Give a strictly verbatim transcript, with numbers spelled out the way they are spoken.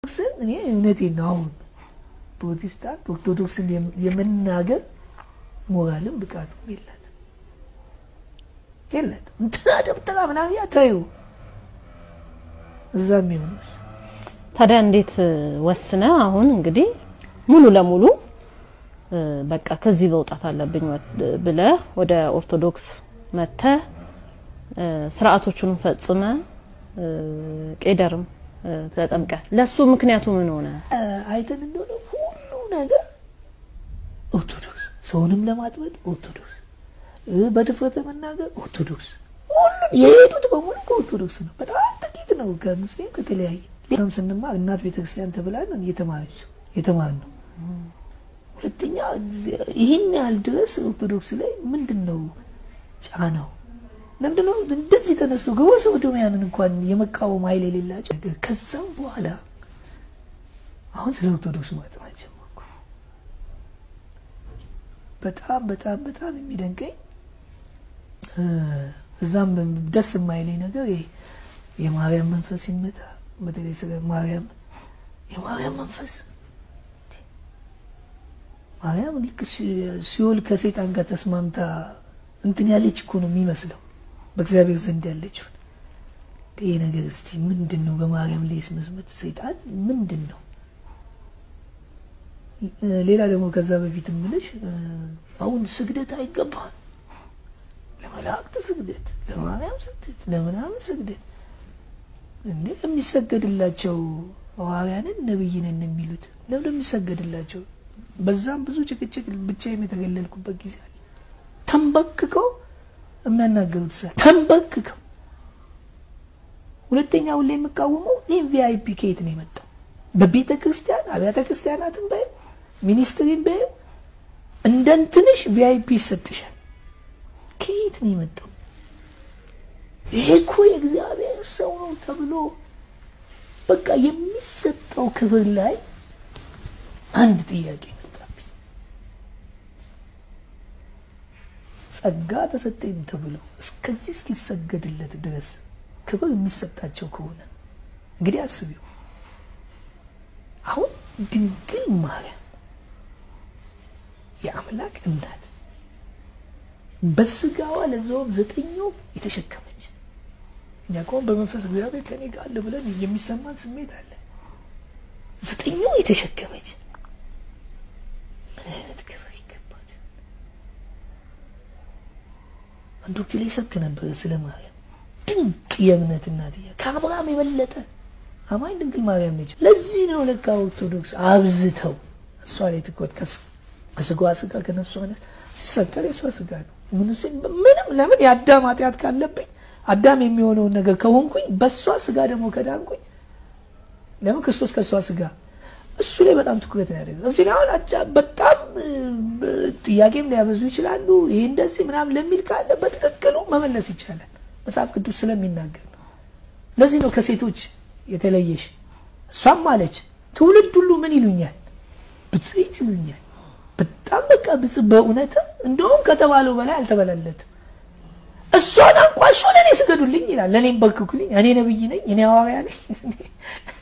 ስን እኔ እውነቴን ነው አሁን ፕሮቴስታንት ኦርቶዶክስን የመናገር ሞራልም ብቃቱም የለም የለም እንትና ደብተራ ምናምን ያታዩ እዛም ይሆንስ ታዲያ እንዴት ወስነ አሁን እንግዲህ ሙሉ ለሙሉ በቃ ከዚህ መውጣት አለብኝ ብለ ወደ ኦርቶዶክስ መተ ስርዓቶቹን ፈጽመ ቄደርም ተጠምቀ ለሱ ምክንያቱ ምን ሆነ አይተን እንደሆነ ሁሉ ነገር ኦርቶዶክስ ሰውንም ለማጥመድ ኦርቶዶክስ በድፍረት መናገር ኦርቶዶክስ ሁሉ የሄዱት በሙሉ ኦርቶዶክስ ነው በጣም ጥቂት ነው ከሙስሊም ከተለያየ ለምን ስንማር እናት ቤተክርስቲያን ተብላን የተማረች የተማርነው ሁለተኛ ይሄን ያህል ድረስ ኦርቶዶክስ ላይ ምንድነው ጫናው ለምንድነው እንደዚህ ተነስቶ ገወሰ ወዶሚያንን እንኳን የመቃወም ኃይል የሌላቸው ነገር ከዛም በኋላ አሁን ስለ ኦርቶዶክስ ማጥናት ጀመርኩ በጣም በጣም በጣም የሚደንቀኝ እዛም ደስ የማይለኝ ነገር ይሄ የማርያም መንፈስ ይመጣ በተለይ ስለ ማርያም የማርያም መንፈስ ማርያም ልክ ሲኦል ከሰይጣን ጋር ተስማምታ እንትን ያለች እኮ ነው የሚመስለው በእግዚአብሔር ዘንድ ያለችው ይሄ ነገር እስቲ ምንድነው በማርያም ላይ መስመት ሰይጣን ምንድነው ሌላ ደግሞ ከዛ በፊት ምንሽ አሁን ስግደት አይገባም ለመላእክት ስግደት ለማርያም ስግደት ለምናምን ስግደት እንዴ የሚሰገድላቸው ሐዋርያንን ነብይነን የሚሉት ለምን የሚሰገድላቸው በዛም ብዙ ጭቅጭቅ ብቻዬን የተገለልኩበት ጊዜ አለ ተንበክከው የሚያናገሩት ሰው ተንበክከው ሁለተኛው ላይ መቃወመው ኤቪአይፒ ኬት ነው የመጣው በቤተ ክርስቲያን አብያተ ክርስቲያናትን በይ ሚኒስትሪን በይ እንደንትንሽ ቪአይፒ ሰጥሻል ኬት ነው የመጣው ይሄ እኮ የእግዚአብሔር ሰው ነው ተብሎ በቃ የሚሰጠው ክብር ላይ አንድ ጥያቄ መጣብኝ ጸጋ ተሰጠኝ ተብሎ እስከዚህ እስኪሰገድለት ድረስ ክብር የሚሰጣቸው ከሆነ እንግዲህ አስቢው አሁን ድንግል ማርያም የአምላክ እናት በስጋዋ ለዘውም ዘጠኙ የተሸከመች ያቆም በመንፈስ እግዚአብሔር ከኔ ጋር አለ ብለን የሚሰማን ስሜት አለ ዘጠኙ የተሸከመች ማለት ክብር ይገባል አንዱ ላይ ሰብክ ነበር ስለ ማርያም ድንቅ የእምነት እናት ከአብርሃም የበለጠ አማኝ ድንግል ማርያም ነች ለዚህ ነው ለካ ኦርቶዶክስ አብዝተው እሷ ላይ ትኩረት ከስጋዋ ስጋ ከነፍሷ ነፍስ ሲሰቀል የሷ ስጋ ነው ምንም ለምን ያዳም ኃጢአት ካለብኝ አዳም የሚሆነው ነገር ከሆንኩኝ በሷ ስጋ ደግሞ ከዳንኩኝ ለምን ክርስቶስ ከሷ ስጋ እሱ ላይ በጣም ትኩረት ያደርጋል እዚህ ላይ አጫ በጣም ጥያቄም ሊያበዙ ይችላሉ ይሄ እንደዚህ ምናምን ለሚል ካለ በትክክሉ መመለስ ይቻላል መጽሐፍ ቅዱስ ስለሚናገር ለዚህ ነው ከሴቶች የተለየሽ እሷም ማለች ትውልድ ሁሉ ምን ይሉኛል ብጽይት ይሉኛል በጣም በቃ ብጽ በእውነት እንደውም ከተባለው በላይ አልተበላለተ እሷን አንቋሾ ለኔ ስገዱልኝ ይላል ለኔም በርክኩልኝ እኔ ነብይ ነኝ እኔ ሐዋርያ ነኝ